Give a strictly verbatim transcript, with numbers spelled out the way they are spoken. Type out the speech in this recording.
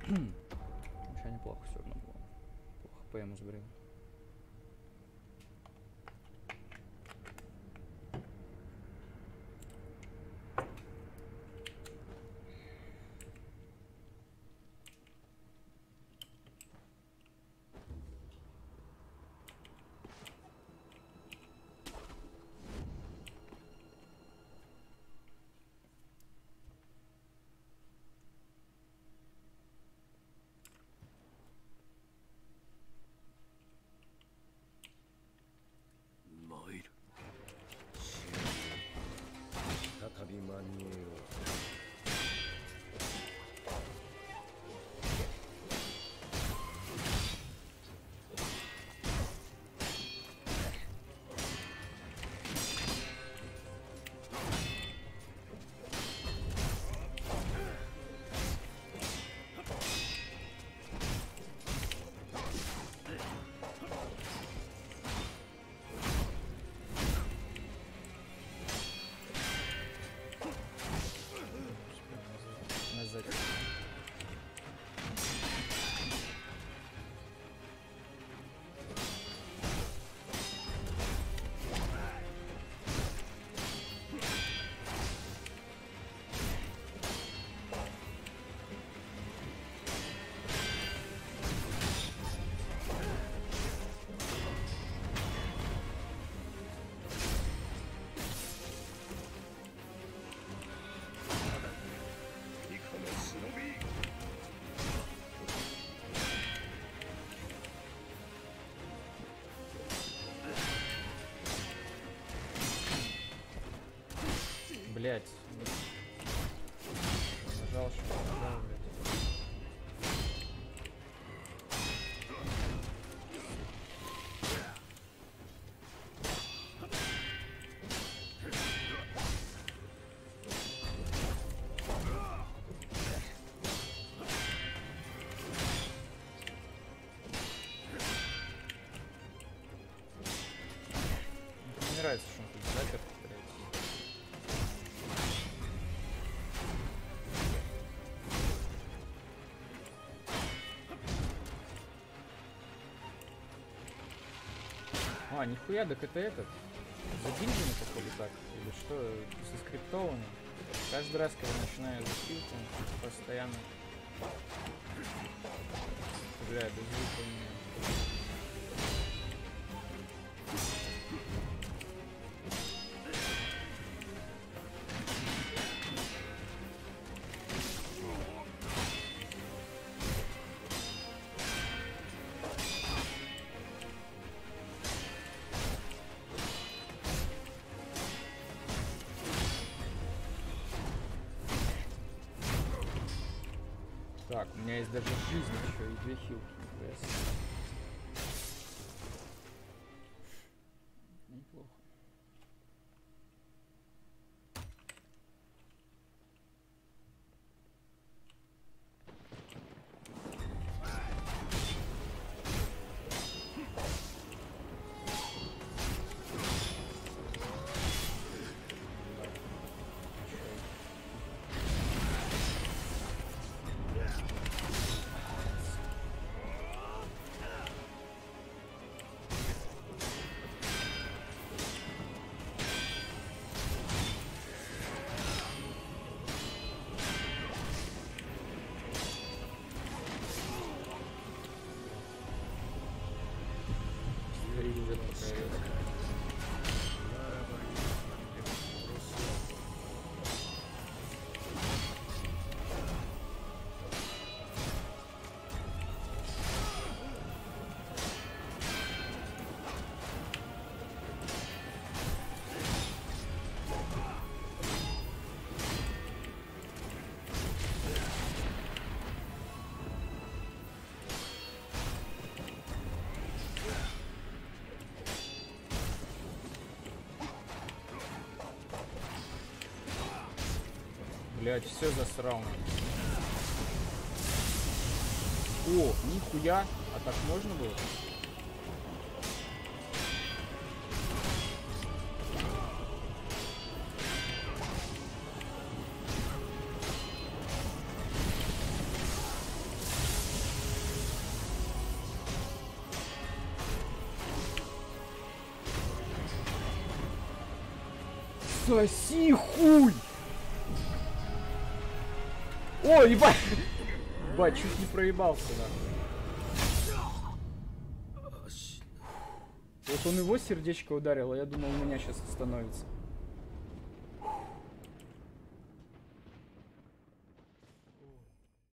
Вообще неплохо все равно было. Плохо по ему сбрил. Блять. Нажал, что нажал, блядь. Мне не нравится, что он тут запер. А, нихуя, так это этот. Забинжены, походу, так. Или что, соскриптовано. Каждый раз, когда начинаю запилить, он постоянно. Бля, без звука у меня. Так, у меня есть даже жизнь еще и две хилки. Неплохо. Блять, все засрал. О, нихуя. А так можно было? Соси хуй! О, ебать! Ебать, чуть не проебался, нахуй. Вот он его сердечко ударил, а я думал, у меня сейчас остановится.